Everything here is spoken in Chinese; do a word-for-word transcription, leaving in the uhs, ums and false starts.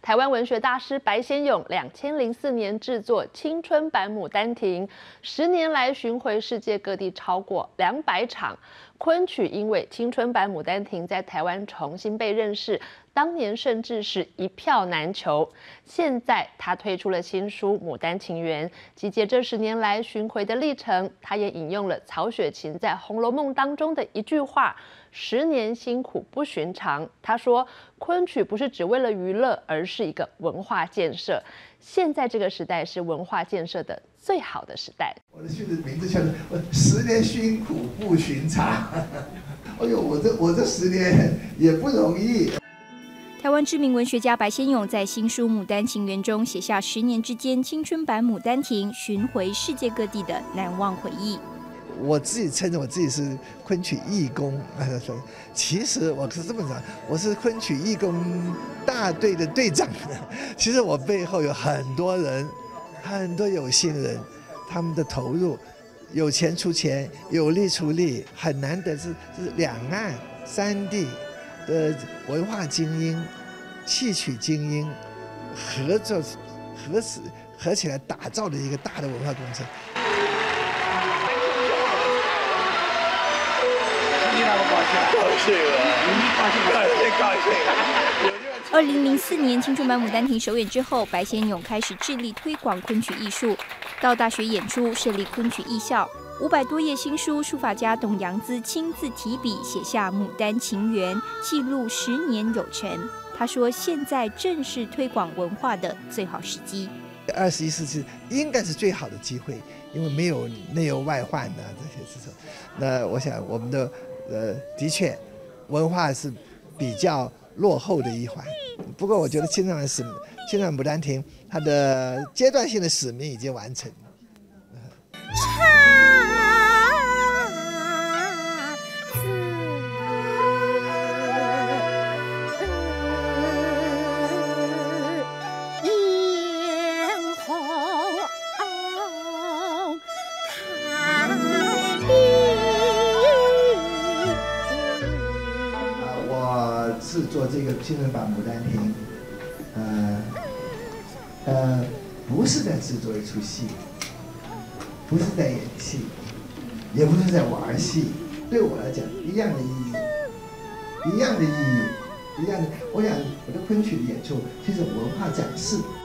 台湾文学大师白先勇两千零四年制作青春版《牡丹亭》，十年来巡回世界各地超过两百场。昆曲因为青春版《牡丹亭》在台湾重新被认识，当年甚至是一票难求。现在他推出了新书《牡丹情缘》，集结这十年来巡回的历程。他也引用了曹雪芹在《红楼梦》当中的一句话：“十年辛苦不寻常。”他说，昆曲不是只为了娱乐，而是一个文化建设。现在这个时代是文化建设的最好的时代。 我的序的名字叫做“十年辛苦不寻常”。哎呦，我这我这十年也不容易。 台湾知名文学家白先勇在新书《牡丹情缘》中写下十年之间青春版《牡丹亭》巡回世界各地的难忘回忆。 我自己称我自己是昆曲义工，其实我是这么讲，我是昆曲义工大队的队长。其实我背后有很多人，很多有心人，他们的投入，有钱出钱，有力出力，很难得是是两岸三地的文化精英、戏曲精英合作合死合起来打造的一个大的文化工程。 高兴了，高兴高兴！ 二零零四年青春版《牡丹亭》首演之后，白先勇开始致力推广昆曲艺术，到大学演出，设立昆曲艺校。五百多页新书，书法家董阳孜亲自提笔写下《牡丹情缘》，记录十年有成。他说：“现在正是推广文化的最好时机。 二十一世纪应该是最好的机会，因为没有内忧外患啊这些之后，那我想我们的呃的确文化是比较落后的一环。不过我觉得青春版使青春版《牡丹亭》它的阶段性的使命已经完成。”制作这个青春版《牡丹亭》，呃呃，不是在制作一出戏，不是在演戏，也不是在玩戏，对我来讲一样的意义，一样的意义，一样的。我想我的昆曲的演出其实文化展示。